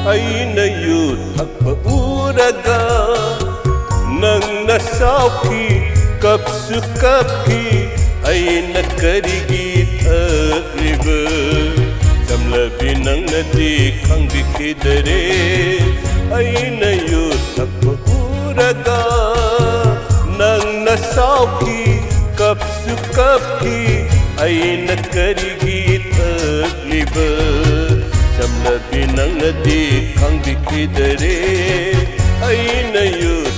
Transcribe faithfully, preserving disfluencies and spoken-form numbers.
ꯑꯩꯅ ꯌꯨ ꯊꯛꯄ ꯎꯔꯒ ꯅꯪꯅ ꯁꯥꯎꯈꯤ ꯀꯞꯁꯨ ꯀꯞꯈꯤ ꯑꯩꯅ ꯀꯔꯤꯒꯤ ꯊꯛꯂꯤꯕ ꯆꯝꯂꯕꯤ ꯅꯪꯅꯗꯤ ꯈꯪꯕꯤꯈꯤꯗꯔꯦ ꯑꯩꯅ ꯌꯨ ꯊꯛꯄ ꯎꯔꯒ ꯅꯪꯅ ꯁꯥꯎꯈꯤ ꯀꯞꯁꯨ ꯀꯞꯈꯤ ꯑꯩꯅ ꯀꯔꯤꯒꯤ ꯊꯛꯂꯤꯕ ꯆꯝꯂꯕꯤ ꯅꯪꯅꯗꯤ ꯈꯪꯕꯤꯈꯤꯗꯔꯦ ꯑꯩꯅ ꯌꯨ